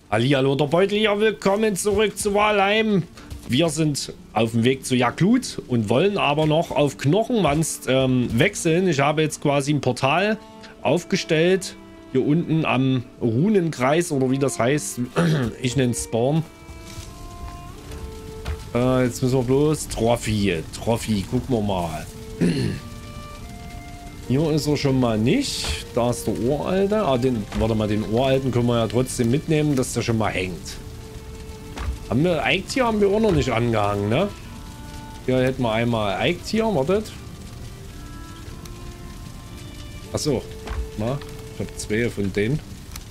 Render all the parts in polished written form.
Hallihallo, der Beutel hier, willkommen zurück zu Valheim. Wir sind auf dem Weg zu Jaklut und wollen aber noch auf Knochenwanst wechseln. Ich habe jetzt quasi ein Portal aufgestellt, hier unten am Runenkreis oder wie das heißt. Ich nenne es Spawn. Jetzt müssen wir bloß Trophy, gucken wir mal. Hier ist er schon mal nicht. Da ist der Uralte. Warte mal, den Uralten können wir ja trotzdem mitnehmen, dass der schon mal hängt. Eichtier haben wir auch noch nicht angehangen, ne? Hier hätten wir einmal Eichtier, wartet. Achso. Na, ich habe zwei von denen.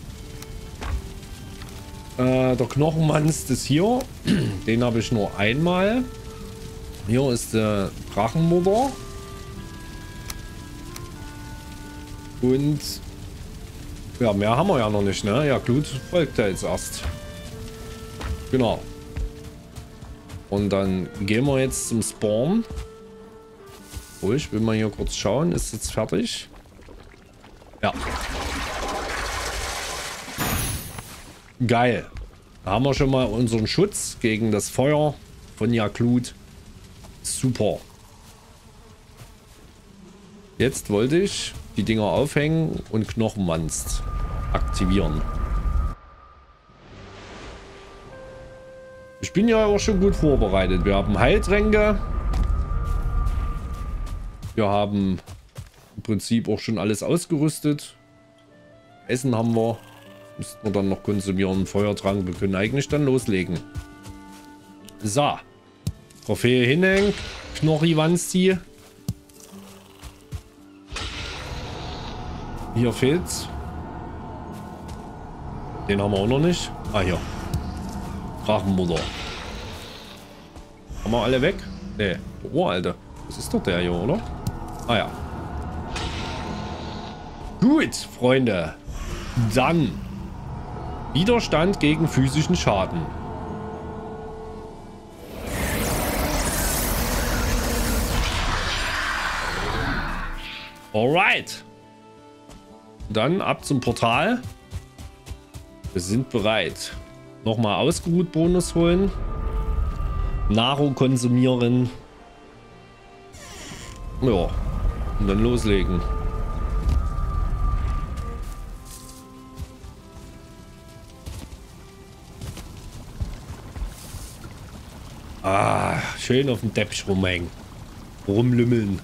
Der Knochenmanst ist hier. Den habe ich nur einmal. Hier ist der Drachenmutter. Und ja, mehr haben wir ja noch nicht, ne? Ja, Glut folgt ja jetzt erst. Genau. Und dann gehen wir jetzt zum Spawn. Oh, ich will mal hier kurz schauen. Ist jetzt fertig? Ja. Geil. Da haben wir schon mal unseren Schutz gegen das Feuer von Jaklut. Super. Jetzt wollte ich die Dinger aufhängen und Knochenwanst aktivieren. Ich bin ja auch schon gut vorbereitet. Wir haben Heiltränke. Wir haben im Prinzip auch schon alles ausgerüstet. Essen haben wir. Müssten wir dann noch konsumieren. Feuertrank. Wir können eigentlich dann loslegen. So. Trophäe hinhängen. Knochiwansti. Hier fehlt's. Den haben wir auch noch nicht. Ah, hier. Drachenmutter. Haben wir alle weg? Ne, der Uralte. Das ist doch der hier, oder? Ah ja. Gut, Freunde. Dann Widerstand gegen physischen Schaden. Alright. Dann ab zum Portal. Wir sind bereit. Nochmal ausgeruht Bonus holen. Nahrung konsumieren. Ja. Und dann loslegen. Ah, schön auf dem Teppich rumhängen. Rumlümmeln.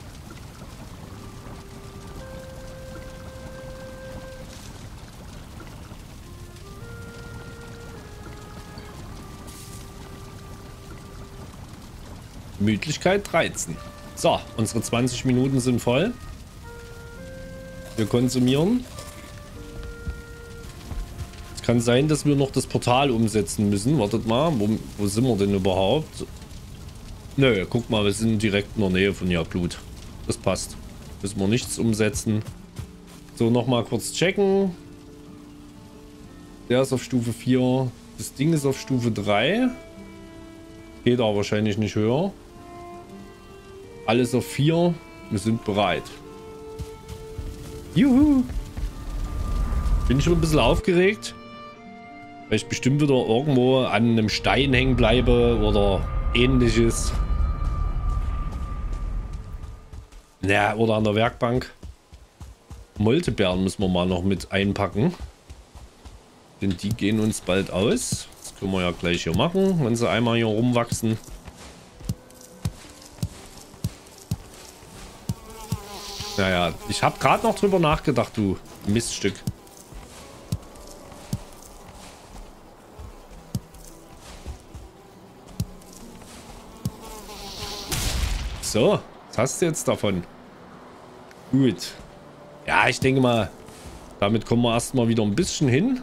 Gemütlichkeit 13. So, unsere 20 Minuten sind voll. Wir konsumieren. Es kann sein, dass wir noch das Portal umsetzen müssen. Wartet mal, wo sind wir denn überhaupt? Nö, guck mal, wir sind direkt in der Nähe von Jaklut. Das passt. Müssen wir nichts umsetzen. So, nochmal kurz checken. Der ist auf Stufe 4. Das Ding ist auf Stufe 3. Geht aber wahrscheinlich nicht höher. Alles auf 4. Wir sind bereit. Juhu. Bin schon ein bisschen aufgeregt. Weil ich bestimmt wieder irgendwo an einem Stein hängen bleibe oder ähnliches. Ja, oder an der Werkbank. Moltebeeren müssen wir mal noch mit einpacken. Denn die gehen uns bald aus. Das können wir ja gleich hier machen, wenn sie einmal hier rumwachsen. Naja, ich habe gerade noch drüber nachgedacht, du Miststück. So, was hast du jetzt davon? Gut. Ja, ich denke mal, damit kommen wir erstmal wieder ein bisschen hin.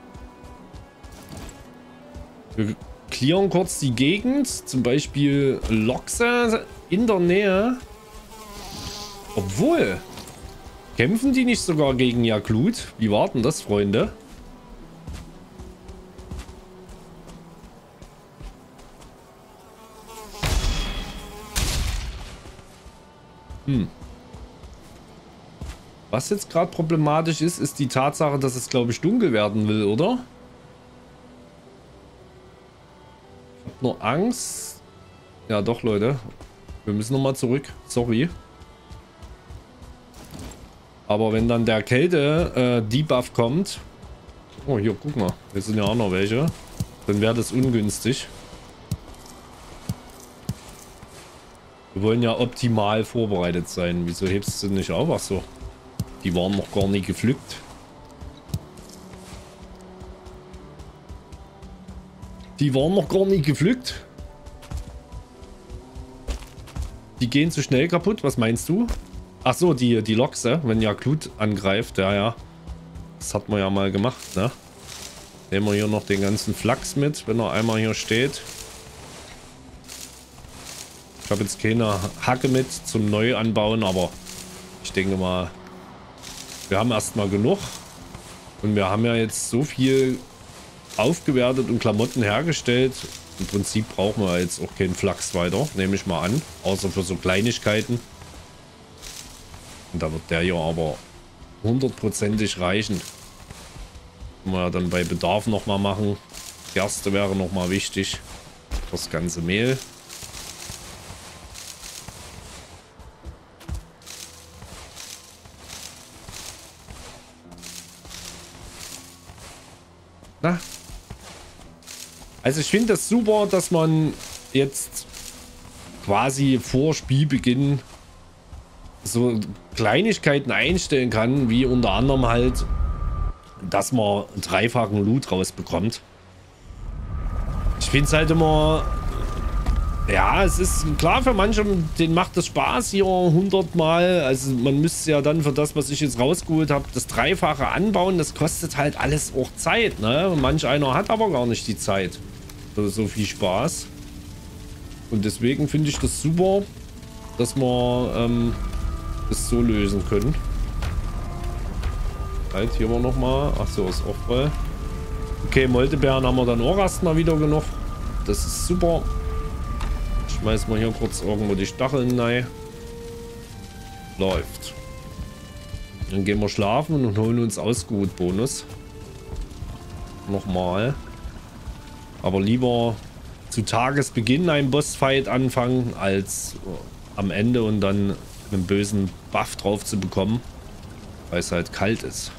Wir clearen kurz die Gegend. Zum Beispiel Loxe in der Nähe. Obwohl, kämpfen die nicht sogar gegen Jaklut? Wie war denn das, Freunde? Was jetzt gerade problematisch ist, ist die Tatsache, dass es, glaube ich, dunkel werden will, oder? macht nur Angst. Ja doch, Leute. Wir müssen nochmal zurück. Sorry. Aber wenn dann der Kälte-Debuff kommt... Oh, hier, guck mal. Hier sind ja auch noch welche. Dann wäre das ungünstig. Wir wollen ja optimal vorbereitet sein. Wieso hebst du nicht auf? Ach so. Die waren noch gar nicht gepflückt. Die waren noch gar nicht gepflückt. Die gehen zu schnell kaputt. Was meinst du? Ach so, die Loks, wenn ja Glut angreift. Ja, ja. Das hat man ja mal gemacht, ne? Nehmen wir hier noch den ganzen Flachs mit, wenn er einmal hier steht. Ich habe jetzt keine Hacke mit zum Neuanbauen, aber ich denke mal, wir haben erstmal genug. Und wir haben ja jetzt so viel aufgewertet und Klamotten hergestellt. Im Prinzip brauchen wir jetzt auch keinen Flachs weiter, nehme ich mal an. Außer für so Kleinigkeiten. Und da wird der hier aber hundertprozentig reichen. Können wir dann bei Bedarf nochmal machen. Gerste wäre nochmal wichtig. Das ganze Mehl. Na? Also ich finde das super, dass man jetzt quasi vor Spielbeginn so Kleinigkeiten einstellen kann, wie unter anderem halt, dass man einen dreifachen Loot rausbekommt. Ich finde es halt immer, ja, es ist klar, für manche, denen macht das Spaß hier 100 Mal. Also man müsste ja dann für das, was ich jetzt rausgeholt habe, das Dreifache anbauen. Das kostet halt alles auch Zeit, ne? Und manch einer hat aber gar nicht die Zeit für so viel Spaß. Und deswegen finde ich das super, dass wir das so lösen können. Halt, hier war nochmal. Achso, ist auch voll. Okay, Moltebeeren haben wir dann auch erstmal wieder genug. Das ist super. Schmeißen wir hier kurz irgendwo die Stacheln rein. Läuft. Dann gehen wir schlafen und holen uns Ausgut-Bonus. Nochmal. Aber lieber zu Tagesbeginn einen Bossfight anfangen, als am Ende und dann einen bösen Buff drauf zu bekommen, weil es halt kalt ist.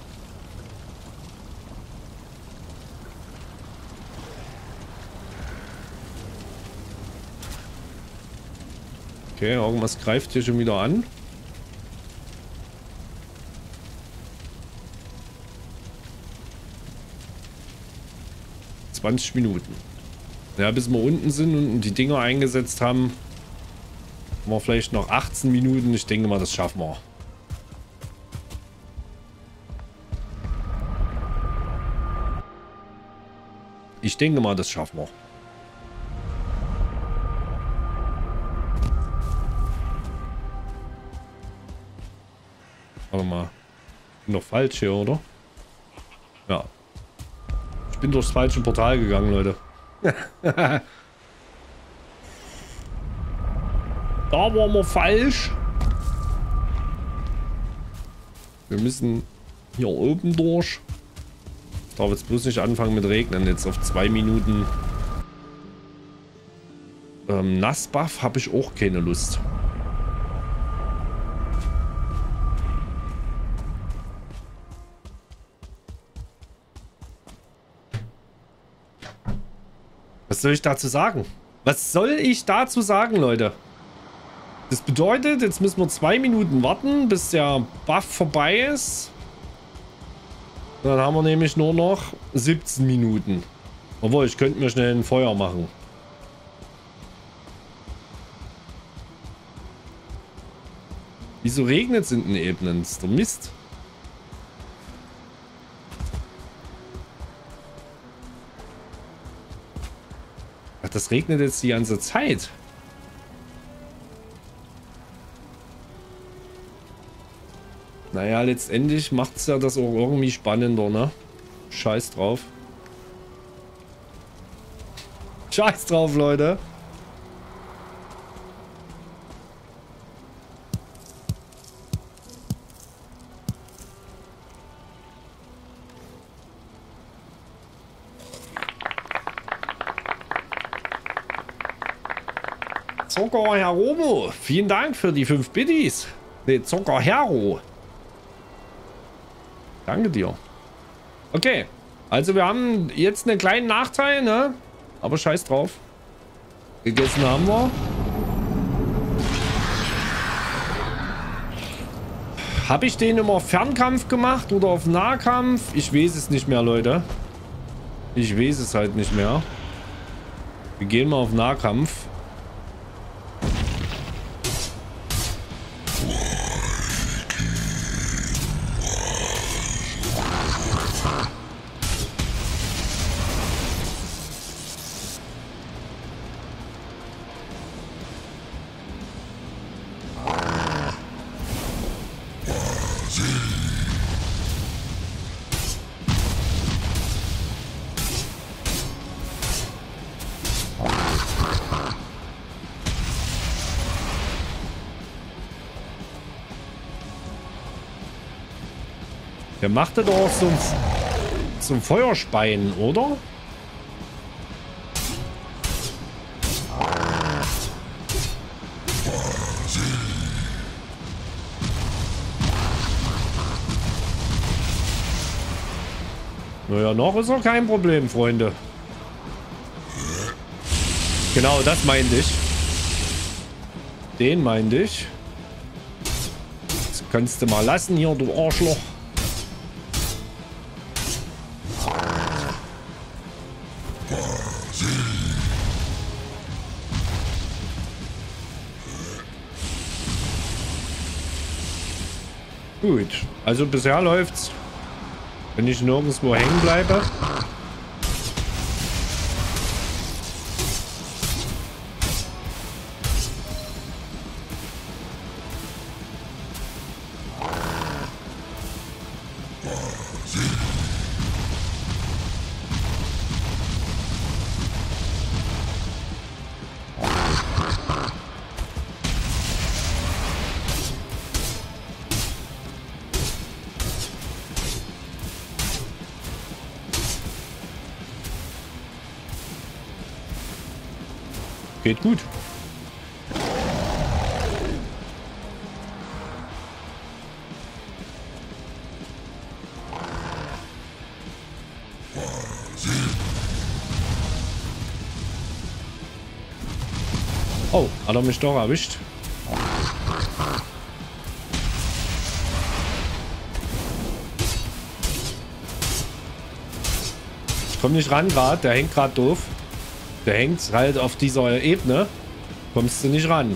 Okay, irgendwas greift hier schon wieder an. ...20 Minuten. Ja, bis wir unten sind und die Dinger eingesetzt haben, haben wir vielleicht noch 18 Minuten. Ich denke mal, das schaffen wir. Ich denke mal, das schaffen wir. Warte mal. Bin doch falsch hier, oder? Ja. Ich bin durchs falsche Portal gegangen, Leute. Da waren wir falsch. Wir müssen hier oben durch. Darf jetzt bloß nicht anfangen mit Regnen. Jetzt auf 2 Minuten Nassbuff habe ich auch keine Lust. Was soll ich dazu sagen? Was soll ich dazu sagen, Leute? Das bedeutet, jetzt müssen wir 2 Minuten warten, bis der Buff vorbei ist. Dann haben wir nämlich nur noch 17 Minuten. Obwohl, ich könnte mir schnell ein Feuer machen. Wieso regnet es in den Ebenen? Das ist doch Mist. Ach, das regnet jetzt die ganze Zeit. Naja, letztendlich macht es ja das auch irgendwie spannender, ne? Scheiß drauf. Scheiß drauf, Leute. Zocker Heromo. Vielen Dank für die 5 Biddies. Ne, Zocker Hero. Danke dir. Okay. Also wir haben jetzt einen kleinen Nachteil, ne? Aber scheiß drauf. Gegessen haben wir. Habe ich den immer auf Fernkampf gemacht oder auf Nahkampf? Ich weiß es nicht mehr, Leute. Ich weiß es halt nicht mehr. Wir gehen mal auf Nahkampf. Der machte doch auch so ein Feuerspeien, oder? Naja, noch ist er kein Problem, Freunde. Genau, das meinte ich. Den meinte ich. Das kannst du mal lassen hier, du Arschloch. Gut, also bisher läuft's. Wenn ich nirgendwo hängen bleibe. Geht gut. Oh, hat er mich doch erwischt. Ich komme nicht ran gerade, der hängt gerade doof. Der hängt halt auf dieser Ebene. Kommst du nicht ran.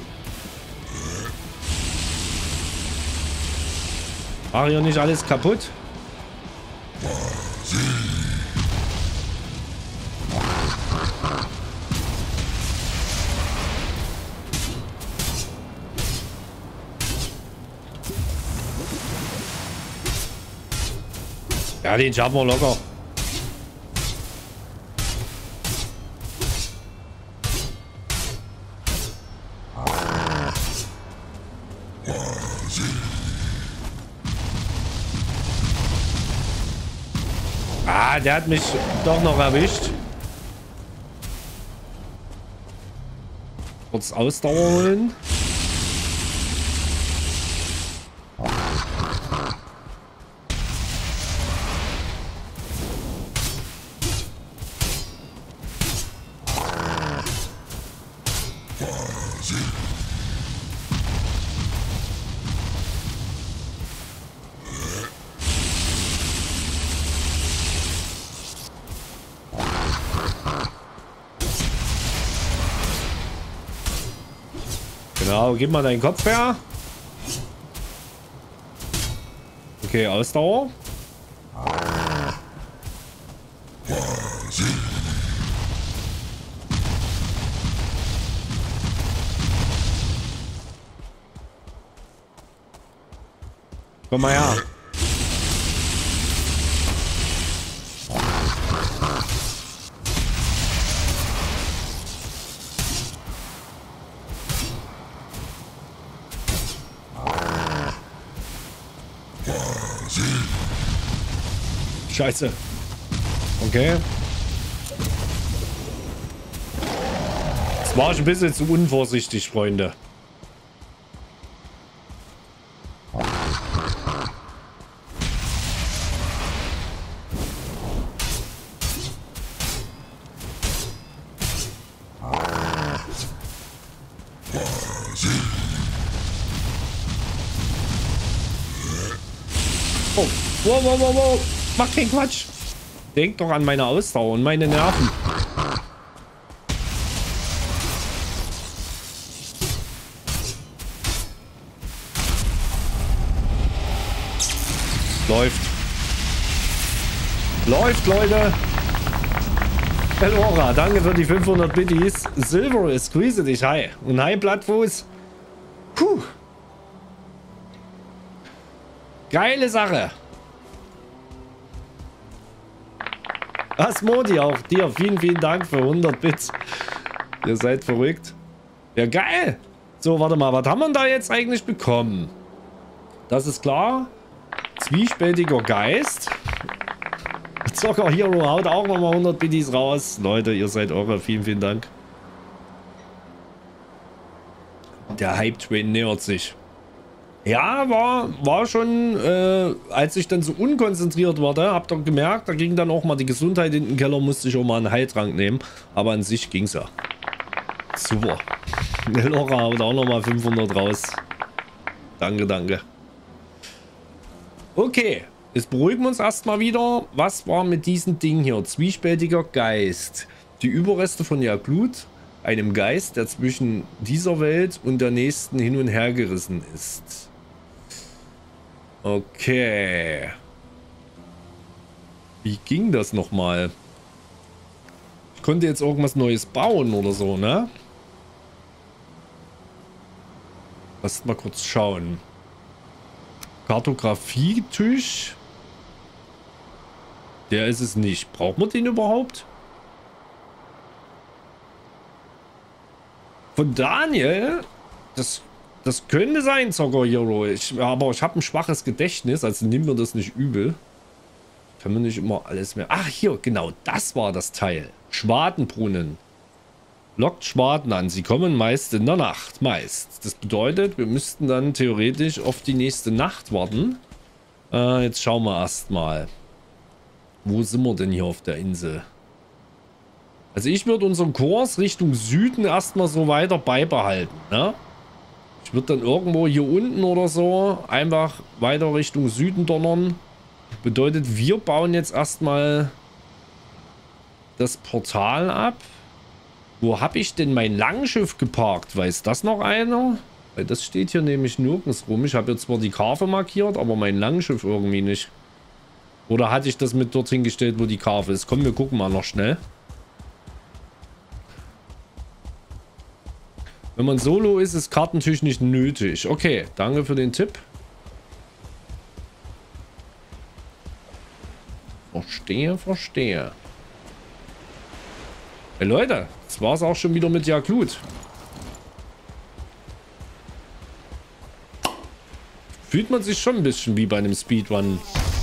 Mach hier nicht alles kaputt. Ja, den schaffen wir locker. Ah, der hat mich doch noch erwischt. Kurz Ausdauer holen. Genau, gib mal deinen Kopf her. Okay, Ausdauer. Komm mal her. Scheiße. Okay. Das war ein bisschen zu unvorsichtig, Freunde. Oh, wow, wow, wow, wow. Mach keinen Quatsch. Denk doch an meine Ausdauer und meine Nerven. Läuft. Läuft, Leute. Elora, danke für die 500 Bitties. Silverus, grüße dich. Hi. Und hi, Blattfuß. Puh. Geile Sache. Asmodi, auch dir. Vielen, vielen Dank für 100 Bits. Ihr seid verrückt. Ja, geil. So, warte mal. Was haben wir da jetzt eigentlich bekommen? Das ist klar. Zwiespältiger Geist. Zocker Hero haut auch nochmal 100 Bitties raus. Leute, ihr seid eure. Vielen, vielen Dank. Der Hype-Train nähert sich. Ja, war schon, als ich dann so unkonzentriert war, habt ihr gemerkt, da ging dann auch mal die Gesundheit in den Keller, musste ich auch mal einen Heiltrank nehmen. Aber an sich ging's ja. Super. Laura haut auch nochmal 500 raus. Danke, danke. Okay, jetzt beruhigen wir uns erstmal wieder. Was war mit diesem Ding hier? Zwiespältiger Geist. Die Überreste von Jagdblut, einem Geist, der zwischen dieser Welt und der nächsten hin und her gerissen ist. Okay. Wie ging das nochmal? Ich konnte jetzt irgendwas Neues bauen oder so, ne? Lass mal kurz schauen. Kartografietisch. Der ist es nicht. Braucht man den überhaupt? Von Daniel? Das könnte sein, Zocker Hero. Aber ich habe ein schwaches Gedächtnis, also nimm mir das nicht übel. Kann man nicht immer alles mehr... Ach, hier, genau, das war das Teil. Schwadenbrunnen. Lockt Schwaden an. Sie kommen meist in der Nacht. Meist. Das bedeutet, wir müssten dann theoretisch auf die nächste Nacht warten. Jetzt schauen wir erstmal. Wo sind wir denn hier auf der Insel? Also ich würde unseren Kurs Richtung Süden erstmal so weiter beibehalten, ne? Ich würde dann irgendwo hier unten oder so einfach weiter Richtung Süden donnern. Bedeutet, wir bauen jetzt erstmal das Portal ab. Wo habe ich denn mein Langschiff geparkt? Weiß das noch einer? Weil das steht hier nämlich nirgends rum. Ich habe jetzt zwar die Karve markiert, aber mein Langschiff irgendwie nicht. Oder hatte ich das mit dorthin gestellt, wo die Karve ist? Komm, wir gucken mal noch schnell. Wenn man solo ist, ist Kartentisch nicht nötig. Okay, danke für den Tipp. Verstehe, verstehe. Hey Leute, das war es auch schon wieder mit Jagdblut. Fühlt man sich schon ein bisschen wie bei einem Speedrun.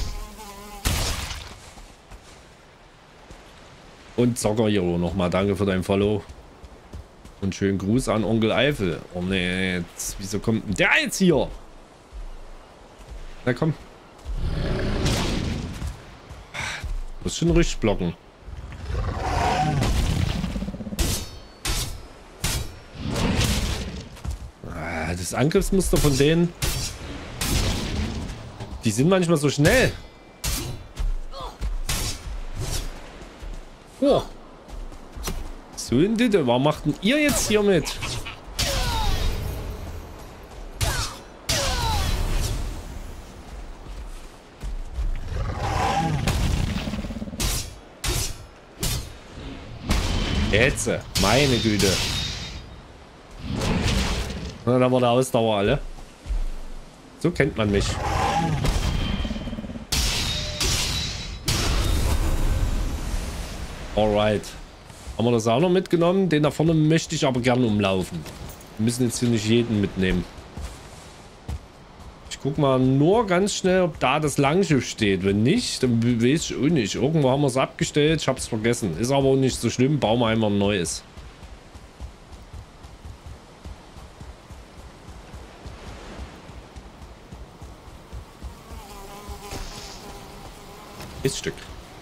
Und Zocker Hero nochmal, danke für dein Follow. Und schönen Gruß an Onkel Eifel. Oh ne, jetzt, wieso kommt denn der jetzt hier? Na komm. Muss schon richtig blocken. Das Angriffsmuster von denen, die sind manchmal so schnell. Oh. So in Ditte, warum macht denn ihr jetzt hier mit? Jetzt, meine Güte. Na, da war der Ausdauer alle. So kennt man mich. Alright. Haben wir das auch noch mitgenommen? Den da vorne möchte ich aber gerne umlaufen. Wir müssen jetzt hier nicht jeden mitnehmen. Ich guck mal nur ganz schnell, ob da das Langschiff steht. Wenn nicht, dann weiß ich auch nicht. Irgendwo haben wir es abgestellt. Ich habe es vergessen. Ist aber auch nicht so schlimm. Bauen wir einmal ein neues. Stück.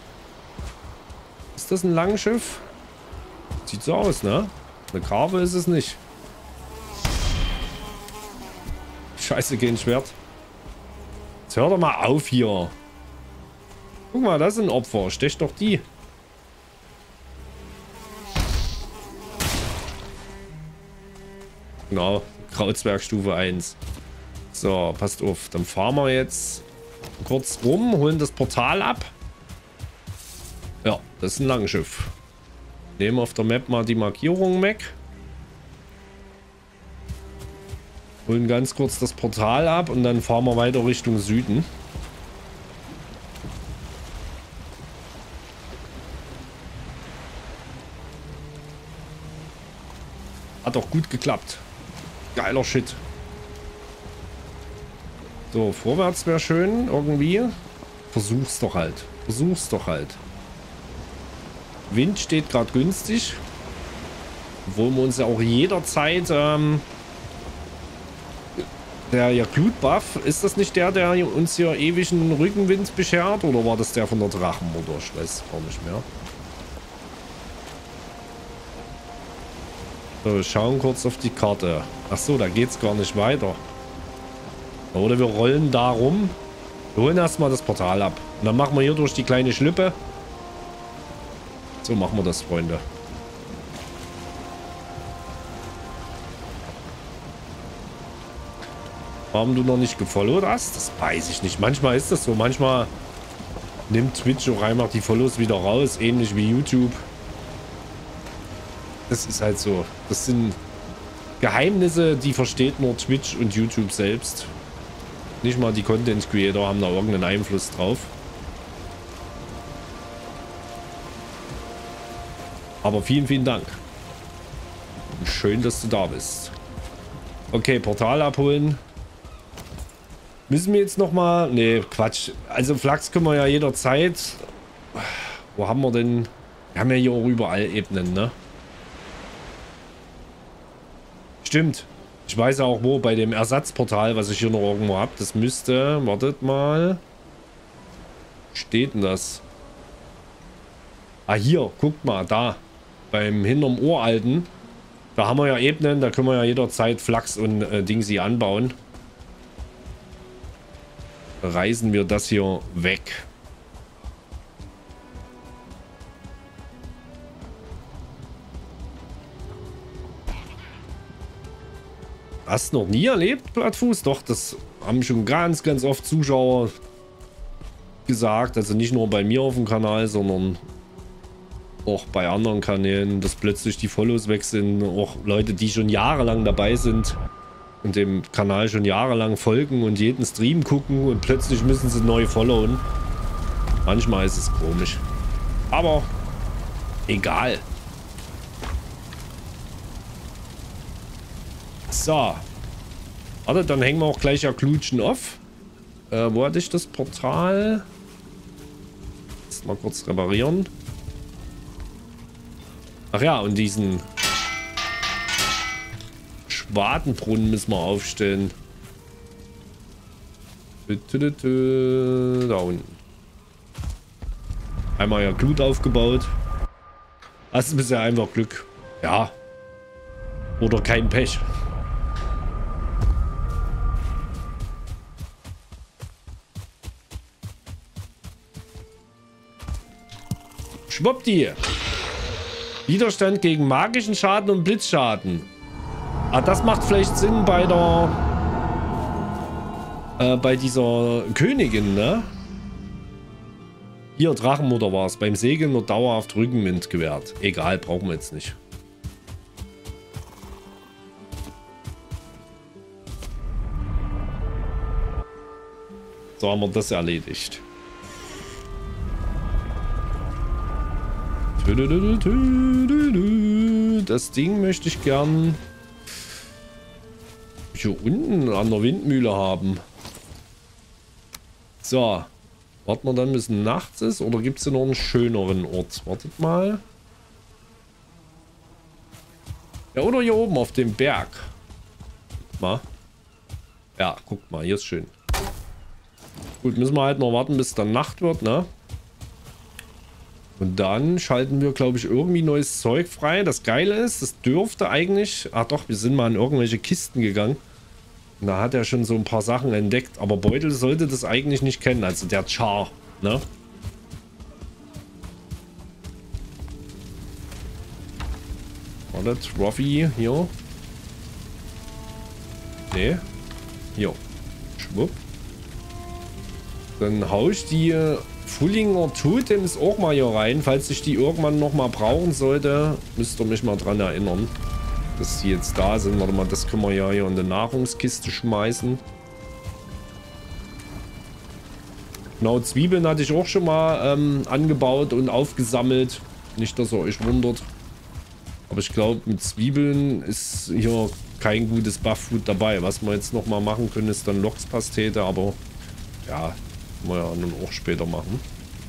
Ist das ein Langschiff? Sieht so aus, ne? Eine Karve ist es nicht. Scheiße, kein Schwert. Jetzt hör doch mal auf hier. Guck mal, das ist ein Opfer. Stech doch die. Genau, Krautsberg Stufe 1. So, passt auf. Dann fahren wir jetzt kurz rum, holen das Portal ab. Ja, das ist ein Langschiff. Nehmen auf der Map mal die Markierung weg. Holen ganz kurz das Portal ab und dann fahren wir weiter Richtung Süden. Hat doch gut geklappt. Geiler Shit. So, vorwärts wäre schön irgendwie. Versuch's doch halt. Versuch's doch halt. Wind steht gerade günstig. Obwohl wir uns ja auch jederzeit der Jaklut-Buff, ist das nicht der, der uns hier ewigen Rückenwind beschert? Oder war das der von der Drachenmutter? Ich weiß gar nicht mehr. So, wir schauen kurz auf die Karte. Ach so, da geht's gar nicht weiter. Oder wir rollen da rum. Wir holen erstmal das Portal ab. Und dann machen wir hier durch die kleine Schlippe. So machen wir das, Freunde. Warum du noch nicht gefollowt hast? Das weiß ich nicht. Manchmal ist das so. Manchmal nimmt Twitch auch einfach die Follows wieder raus. Ähnlich wie YouTube. Das ist halt so. Das sind Geheimnisse, die versteht nur Twitch und YouTube selbst. Nicht mal die Content Creator haben da irgendeinen Einfluss drauf. Aber vielen, vielen Dank. Schön, dass du da bist. Okay, Portal abholen. Müssen wir jetzt nochmal... Nee, Quatsch. Also Flachs können wir ja jederzeit... Wo haben wir denn... Wir haben ja hier auch überall Ebenen, ne? Stimmt. Ich weiß auch wo, bei dem Ersatzportal, was ich hier noch irgendwo habe. Das müsste... Wartet mal. Wo steht denn das? Ah, hier. Guckt mal, da. Beim hinterm Uralten. Da haben wir ja Ebenen. Da können wir ja jederzeit Flachs und Dingsy anbauen. Reißen wir das hier weg. Hast du noch nie erlebt, Plattfuß? Doch, das haben schon ganz, ganz oft Zuschauer gesagt. Also nicht nur bei mir auf dem Kanal, sondern auch bei anderen Kanälen, dass plötzlich die Follows weg sind. Auch Leute, die schon jahrelang dabei sind und dem Kanal schon jahrelang folgen und jeden Stream gucken und plötzlich müssen sie neu followen. Manchmal ist es komisch. Aber egal. So. Warte, dann hängen wir auch gleich ja Klutschen auf. Wo hatte ich das Portal? Jetzt mal kurz reparieren. Ach ja, und diesen Schwadenbrunnen müssen wir aufstellen. Da unten. Einmal ja Glut aufgebaut. Das ist bisher einfach Glück. Ja. Oder kein Pech. Schwuppdi. Widerstand gegen magischen Schaden und Blitzschaden. Ah, das macht vielleicht Sinn bei der... bei dieser Königin, ne? Hier, Drachenmutter war es. Beim Segeln nur dauerhaft Rückenwind gewährt. Egal, brauchen wir jetzt nicht. So haben wir das erledigt. Das Ding möchte ich gern hier unten an der Windmühle haben. So. Warten wir dann, bis nachts ist? Oder gibt es hier noch einen schöneren Ort? Wartet mal. Ja, oder hier oben auf dem Berg. Mal. Ja, guckt mal, hier ist schön. Gut, müssen wir halt noch warten, bis dann Nacht wird, ne? Und dann schalten wir, glaube ich, irgendwie neues Zeug frei. Das Geile ist, das dürfte eigentlich... Ach doch, wir sind mal in irgendwelche Kisten gegangen. Und da hat er schon so ein paar Sachen entdeckt. Aber Beutel sollte das eigentlich nicht kennen. Also der Char, ne? Warte, Trophy, hier. Nee. Hier. Schwupp. Dann hau ich die Fullinger Totems auch mal hier rein. Falls ich die irgendwann noch mal brauchen sollte, müsst ihr mich mal dran erinnern, dass die jetzt da sind. Warte mal, das können wir ja hier in die Nahrungskiste schmeißen. Genau, Zwiebeln hatte ich auch schon mal angebaut und aufgesammelt. Nicht, dass ihr euch wundert. Aber ich glaube, mit Zwiebeln ist hier kein gutes Buff-Food dabei. Was wir jetzt noch mal machen können, ist dann Lochspastete, aber ja, können wir ja dann auch später machen.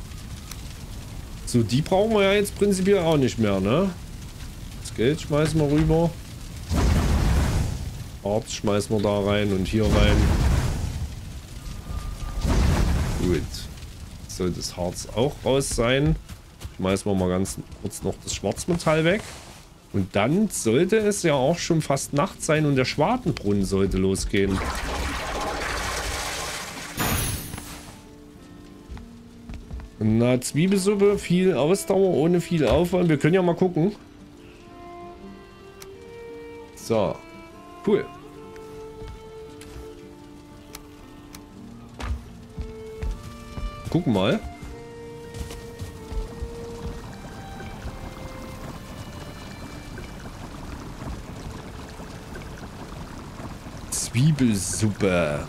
So, die brauchen wir ja jetzt prinzipiell auch nicht mehr, ne? Das Geld schmeißen wir rüber. Harz schmeißen wir da rein und hier rein. Gut. Jetzt soll das Harz auch raus sein. Schmeißen wir mal ganz kurz noch das Schwarzmetall weg. Und dann sollte es ja auch schon fast Nacht sein und der Schwadenbrunnen sollte losgehen. Na, Zwiebelsuppe, viel Ausdauer, ohne viel Aufwand. Wir können ja mal gucken. So. Cool. Gucken mal. Zwiebelsuppe.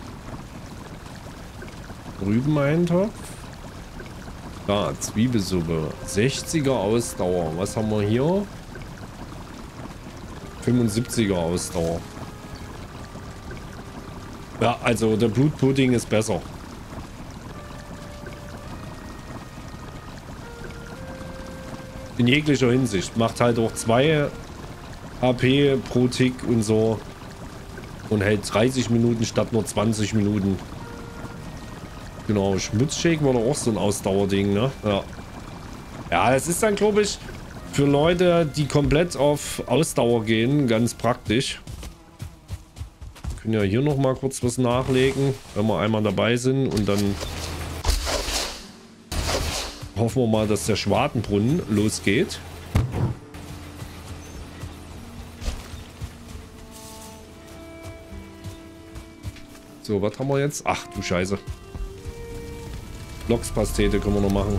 Rübeneintopf. Da, Zwiebelsuppe. 60er Ausdauer. Was haben wir hier? 75er Ausdauer. Ja, also der Blutpudding ist besser. In jeglicher Hinsicht. Macht halt auch 2 HP pro Tick und so. Und hält 30 Minuten statt nur 20 Minuten. Genau, Schmutzshake war doch auch so ein Ausdauerding, ne? Ja. Ja, das ist dann, glaube ich, für Leute, die komplett auf Ausdauer gehen, ganz praktisch. Wir können ja hier noch mal kurz was nachlegen, wenn wir einmal dabei sind. Und dann hoffen wir mal, dass der Schwadenbrunnen losgeht. So, was haben wir jetzt? Ach du Scheiße. Lochspastete können wir noch machen.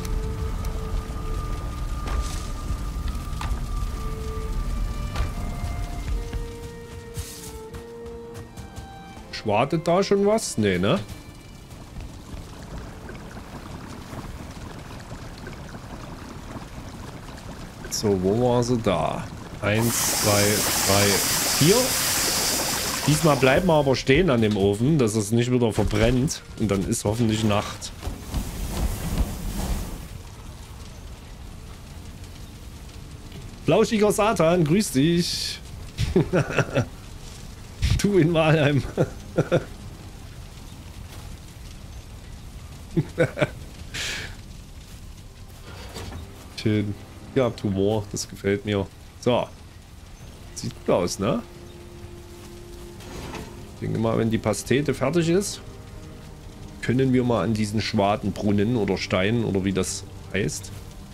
Schwadet da schon was? Nee, ne? So, wo war sie da? 1, 2, 3, 4. Diesmal bleiben wir aber stehen an dem Ofen, dass es nicht wieder verbrennt. Und dann ist hoffentlich Nacht. Flauschiger Satan, grüß dich. Du in Walheim. Schön. Ihr habt Humor, das gefällt mir. So. Sieht gut aus, ne? Ich denke mal, wenn die Pastete fertig ist, können wir mal an diesen Schwadenbrunnen oder Stein oder wie das heißt.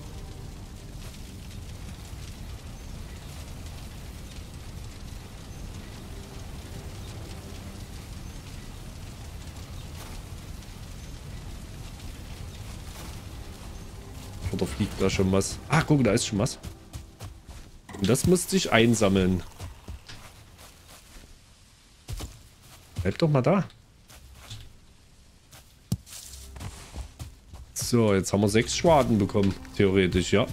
Oder fliegt da schon was? Ah, guck, da ist schon was. Und das müsste ich einsammeln. Bleib doch mal da. So, jetzt haben wir 6 Schwaden bekommen. Theoretisch, ja.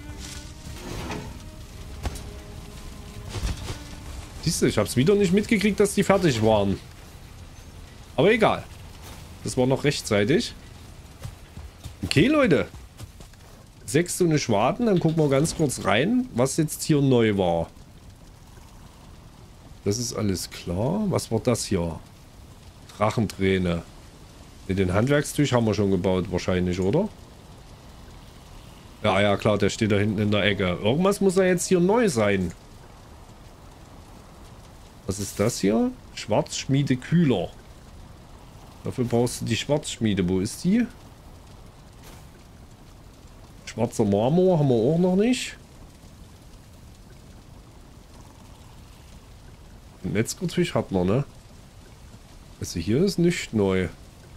Siehst du, ich habe es wieder nicht mitgekriegt, dass die fertig waren. Aber egal. Das war noch rechtzeitig. Okay, Leute. 6 so eine Schwaden. Dann gucken wir ganz kurz rein, was jetzt hier neu war. Das ist alles klar. Was war das hier? Drachenträne. Den Handwerkstisch haben wir schon gebaut, wahrscheinlich, oder? Ja, ja, klar, der steht da hinten in der Ecke. Irgendwas muss ja jetzt hier neu sein. Was ist das hier? Schwarzschmiede-Kühler. Dafür brauchst du die Schwarzschmiede. Wo ist die? Schwarzer Marmor haben wir auch noch nicht. Netzgertisch hat man, ne? Also hier ist nicht neu.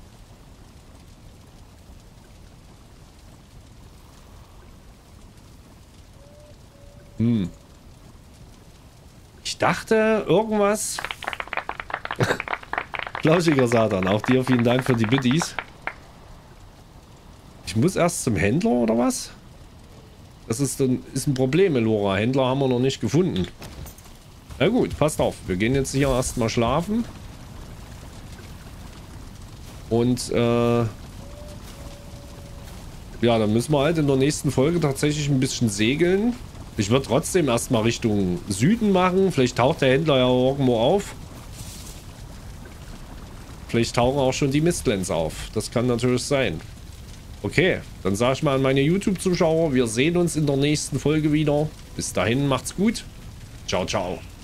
Ich dachte, irgendwas... Flauschiger Satan, auch dir vielen Dank für die Biddies. Ich muss erst zum Händler, oder was? Das ist ein Problem, Elora. Händler haben wir noch nicht gefunden. Na gut, passt auf. Wir gehen jetzt hier erstmal schlafen. Und, ja, dann müssen wir halt in der nächsten Folge tatsächlich ein bisschen segeln. Ich würde trotzdem erstmal Richtung Süden machen. Vielleicht taucht der Händler ja irgendwo auf. Vielleicht tauchen auch schon die Mistlands auf. Das kann natürlich sein. Okay, dann sage ich mal an meine YouTube-Zuschauer, wir sehen uns in der nächsten Folge wieder. Bis dahin, macht's gut. Ciao, ciao.